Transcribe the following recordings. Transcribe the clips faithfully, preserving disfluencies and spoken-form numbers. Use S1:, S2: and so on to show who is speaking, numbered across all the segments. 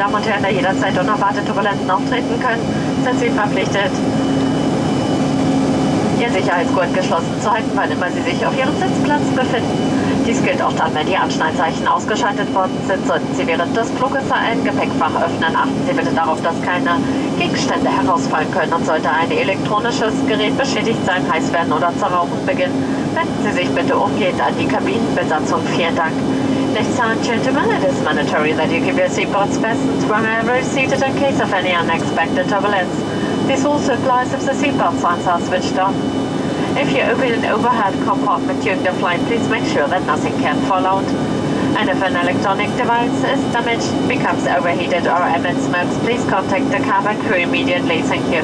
S1: Damen und Herren, da jederzeit unerwartet Turbulenzen auftreten können, sind Sie verpflichtet, Ihr Sicherheitsgurt geschlossen zu halten, wann immer Sie sich auf Ihrem Sitzplatz befinden. Dies gilt auch dann, wenn die Anschnallzeichen ausgeschaltet worden sind. Sollten Sie während des Fluges ein Gepäckfach öffnen, achten Sie bitte darauf, dass keine Gegenstände herausfallen können, und sollte ein elektronisches Gerät beschädigt sein, heiß werden oder zu rauchen beginnen, wenden Sie sich bitte umgehend an die Kabinenbesatzung. Vielen Dank. Ladies and gentlemen, it is mandatory that you keep your seatbelts fastened whenever seated in case of any unexpected turbulence. This also applies if the seatbelt signs are switched on. If you open an overhead compartment during the flight, please make sure that nothing can fall out. And if an electronic device is damaged, becomes overheated or emits smoke, please contact the cabin crew immediately. Thank you.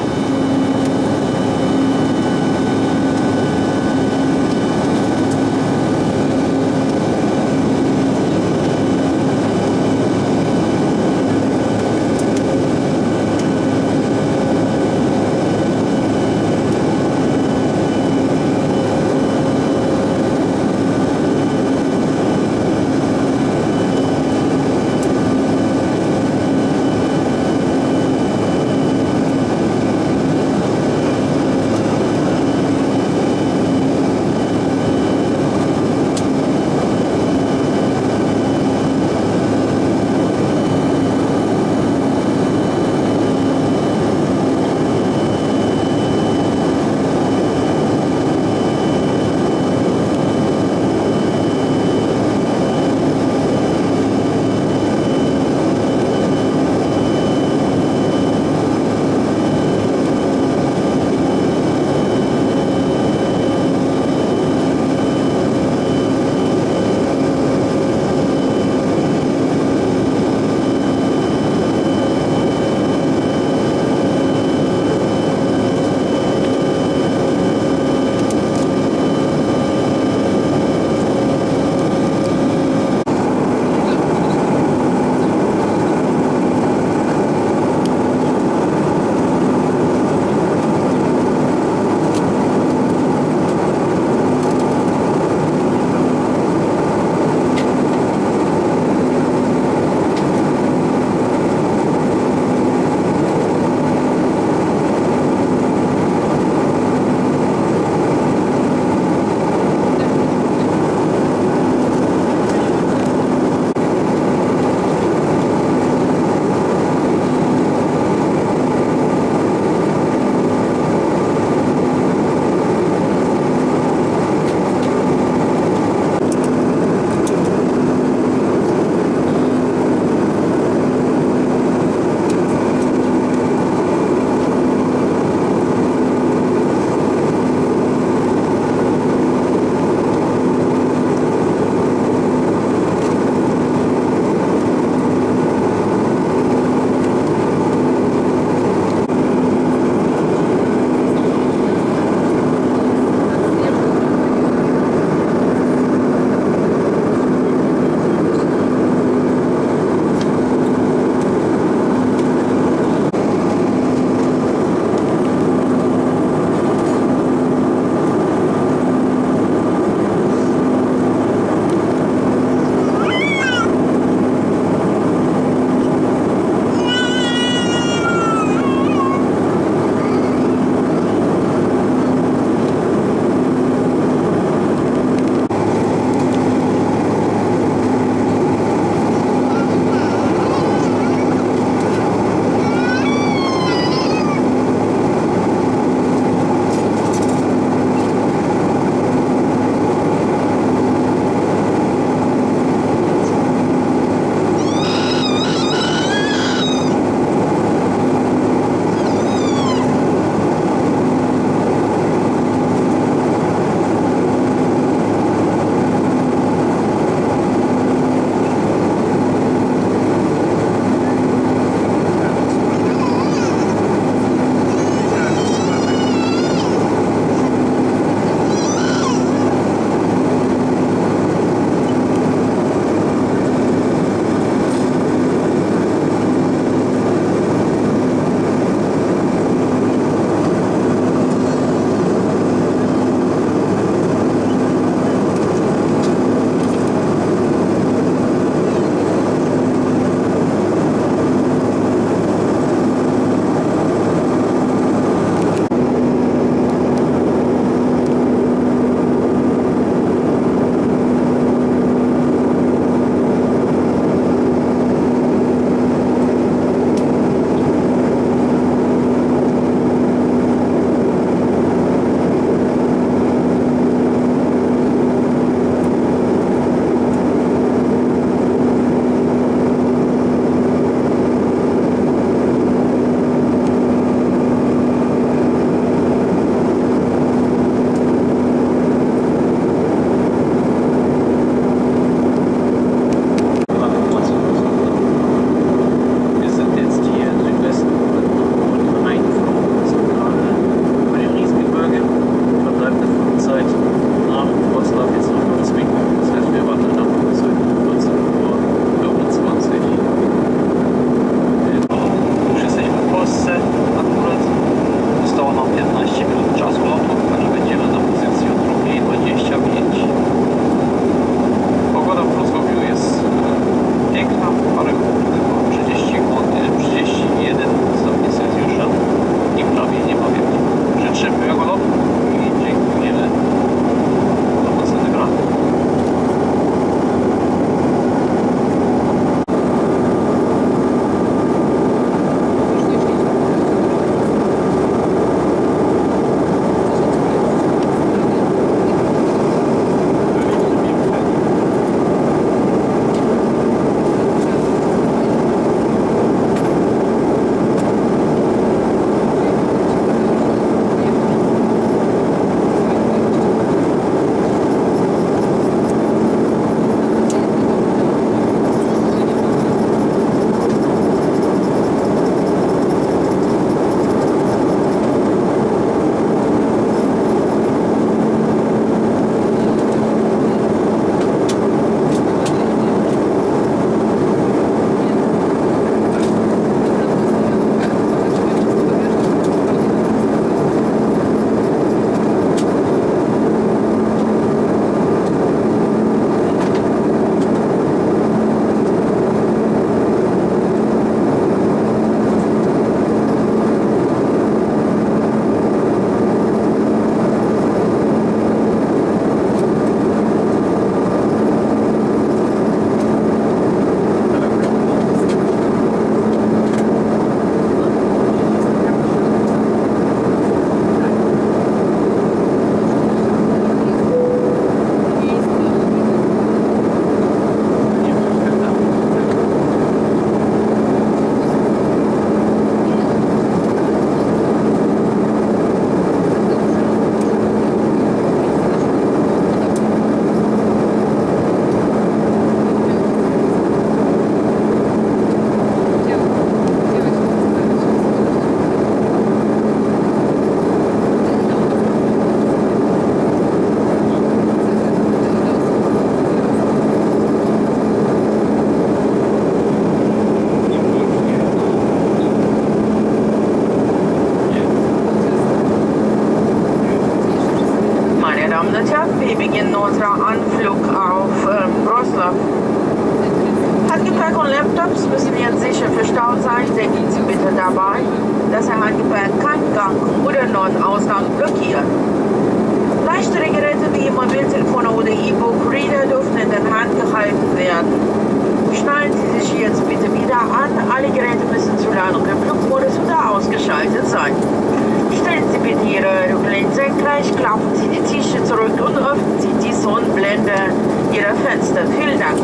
S2: in unserer Anflug auf ähm, Wrocław. Handgepäck und Laptops müssen jetzt sicher verstaut sein. Denken Sie bitte dabei, dass Ihr Handgepäck keinen Gang oder Notausgang blockiert. Leichtere Geräte wie Mobiltelefone oder E-Book-Reader dürfen in der Hand gehalten werden. Schnallen Sie sich jetzt bitte wieder an. Alle Geräte müssen zu Ladung im Flugmodus oder ausgeschaltet sein. Stellen Sie bitte Ihre Rücklehnen senkrecht, klappen Sie die Tische zurück und öffnen Sie die Sonnenblende Ihrer Fenster. Vielen Dank.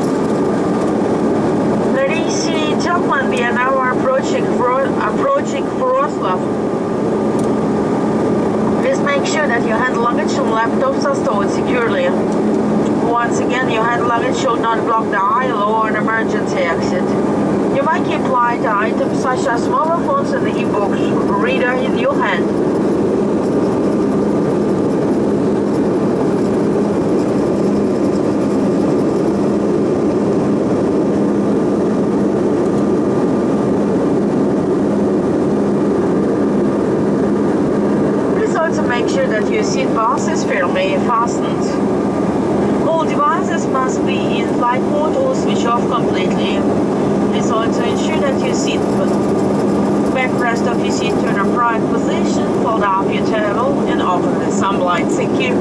S2: Ladies and gentlemen, we are now approaching, approaching Wrocław. Please make sure that your hand luggage and laptops are stored securely. Once again, your hand luggage should not block the aisle or an emergency exit. You might keep light items such as mobile phones and the e-books reader in your hand. Make sure that your seat belt is firmly fastened. All devices must be in flight mode or switch off completely. Please also ensure that your seat backrest of your seat to an upright position, fold up your towel and open the sunlight secure.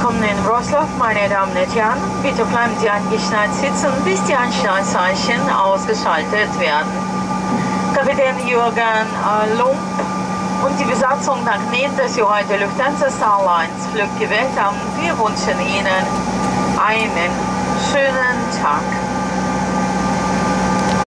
S2: Willkommen in Wrocław, meine Damen und Herren. Bitte bleiben Sie angeschnallt sitzen, bis die Anschnallzeichen ausgeschaltet werden. Kapitän Jürgen äh, Lump und die Besatzung danken Ihnen, dass Sie heute Lufthansa Star Alliance Flug gewählt haben. Wir wünschen Ihnen einen schönen